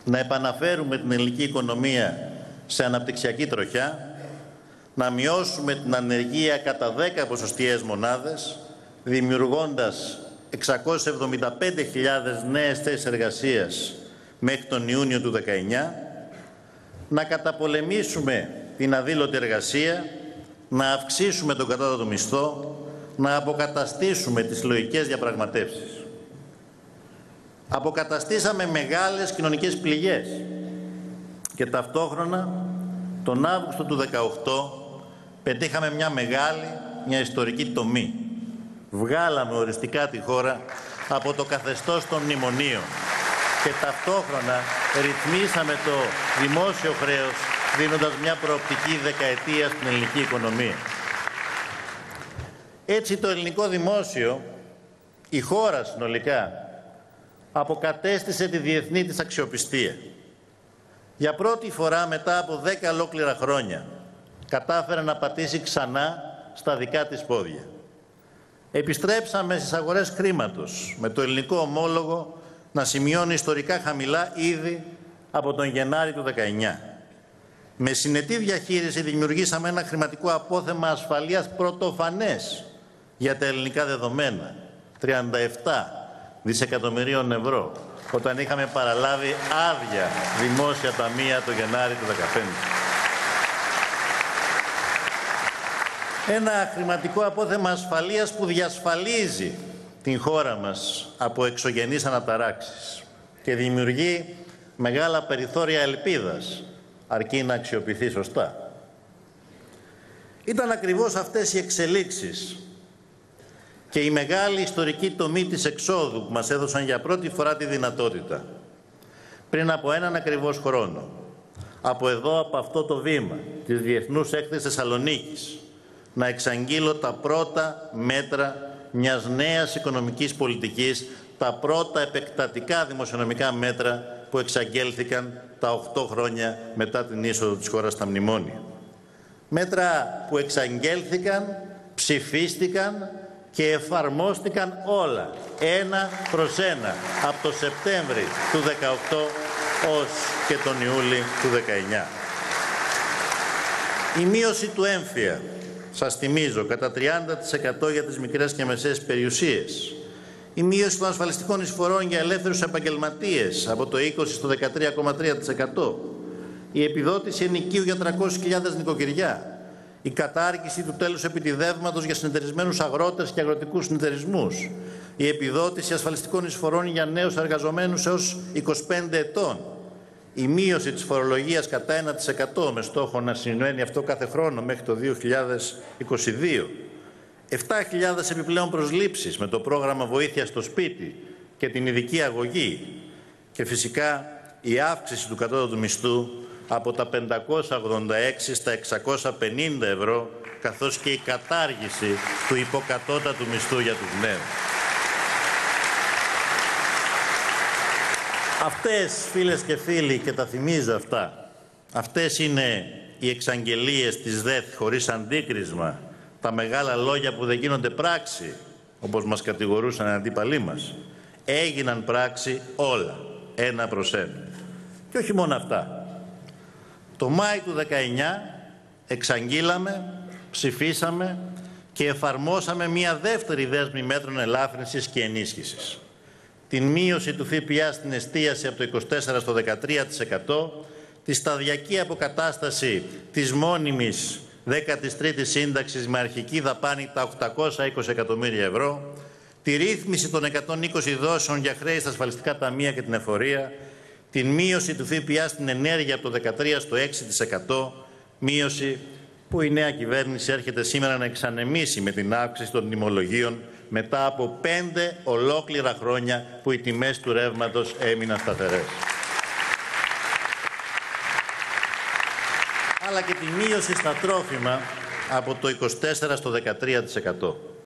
να επαναφέρουμε την ελληνική οικονομία σε αναπτυξιακή τροχιά, να μειώσουμε την ανεργία κατά 10 ποσοστιαίες μονάδες, δημιουργώντας 675.000 νέες θέσεις εργασίας μέχρι τον Ιούνιο του 2019, να καταπολεμήσουμε την αδήλωτη εργασία, να αυξήσουμε τον κατώτατο μισθό, να αποκαταστήσουμε τις συλλογικές διαπραγματεύσεις. Αποκαταστήσαμε μεγάλες κοινωνικές πληγές και ταυτόχρονα τον Αύγουστο του 2018 πετύχαμε μια ιστορική τομή. Βγάλαμε οριστικά τη χώρα από το καθεστώς των μνημονίων και ταυτόχρονα ρυθμίσαμε το δημόσιο χρέος, δίνοντας μια προοπτική δεκαετία στην ελληνική οικονομία. Έτσι το ελληνικό δημόσιο, η χώρα συνολικά, αποκατέστησε τη διεθνή της αξιοπιστία. Για πρώτη φορά μετά από 10 ολόκληρα χρόνια κατάφερε να πατήσει ξανά στα δικά της πόδια. Επιστρέψαμε στις αγορές χρήματος, με το ελληνικό ομόλογο να σημειώνει ιστορικά χαμηλά ήδη από τον Γενάρη του 2019. Με συνετή διαχείριση δημιουργήσαμε ένα χρηματικό απόθεμα ασφαλείας πρωτοφανές για τα ελληνικά δεδομένα, 37 δισεκατομμυρίων ευρώ, όταν είχαμε παραλάβει άδεια δημόσια ταμεία το Γενάρη του 2015. Ένα χρηματικό απόθεμα ασφαλείας που διασφαλίζει την χώρα μας από εξωγενείς αναταράξεις και δημιουργεί μεγάλα περιθώρια ελπίδας, αρκεί να αξιοποιηθεί σωστά. Ήταν ακριβώς αυτές οι εξελίξεις και η μεγάλη ιστορική τομή της εξόδου που μας έδωσαν για πρώτη φορά τη δυνατότητα, πριν από έναν ακριβώς χρόνο, από αυτό το βήμα της Διεθνούς Έκθεσης Θεσσαλονίκης, να εξαγγείλω τα πρώτα μέτρα μιας νέας οικονομικής πολιτικής, τα πρώτα επεκτατικά δημοσιονομικά μέτρα που εξαγγέλθηκαν τα 8 χρόνια μετά την είσοδο της χώρας στα μνημόνια. Μέτρα που εξαγγέλθηκαν, ψηφίστηκαν και εφαρμόστηκαν όλα, ένα προς ένα, από το Σεπτέμβρη του 2018 ως και τον Ιούλη του 2019. Η μείωση του έμφυα, σας θυμίζω, κατά 30% για τις μικρές και μεσαίες περιουσίες. Η μείωση των ασφαλιστικών εισφορών για ελεύθερους επαγγελματίες από το 20% στο 13,3%. Η επιδότηση ενοικίου για 300.000 νοικοκυριά. Η κατάργηση του τέλους επιτιδεύματος για συνεταιρισμένους αγρότες και αγροτικούς συνεταιρισμούς. Η επιδότηση ασφαλιστικών εισφορών για νέους εργαζομένους έως 25 ετών. Η μείωση της φορολογίας κατά 1% με στόχο να συμβαίνει αυτό κάθε χρόνο μέχρι το 2022. 7.000 επιπλέον προσλήψεις με το πρόγραμμα βοήθειας στο σπίτι και την ειδική αγωγή. Και φυσικά η αύξηση του κατώτατου μισθού από τα 586 στα 650 ευρώ, καθώς και η κατάργηση του υποκατώτατου μισθού για τους νέους. Αυτές, φίλες και φίλοι, και τα θυμίζω αυτά, αυτές είναι οι εξαγγελίες της ΔΕΘ χωρίς αντίκρισμα, τα μεγάλα λόγια που δεν γίνονται πράξη, όπως μας κατηγορούσαν οι αντίπαλοι μας. Έγιναν πράξη όλα, ένα προς ένα. Και όχι μόνο αυτά. Το Μάη του 19 εξαγγείλαμε, ψηφίσαμε και εφαρμόσαμε μια δεύτερη δέσμη μέτρων ελάφρυνσης και ενίσχυσης. Την μείωση του ΦΠΑ στην εστίαση από το 24% στο 13%, τη σταδιακή αποκατάσταση της μόνιμης 13ης σύνταξης με αρχική δαπάνη τα 820 εκατομμύρια ευρώ, τη ρύθμιση των 120 δόσεων για χρέη στα ασφαλιστικά ταμεία και την εφορία, την μείωση του ΦΠΑ στην ενέργεια από το 13% στο 6%, μείωση που η νέα κυβέρνηση έρχεται σήμερα να εξανεμίσει με την αύξηση των τιμολογίων μετά από 5 ολόκληρα χρόνια που οι τιμές του ρεύματος έμειναν σταθερές. Αλλά και τη μείωση στα τρόφιμα από το 24% στο 13%.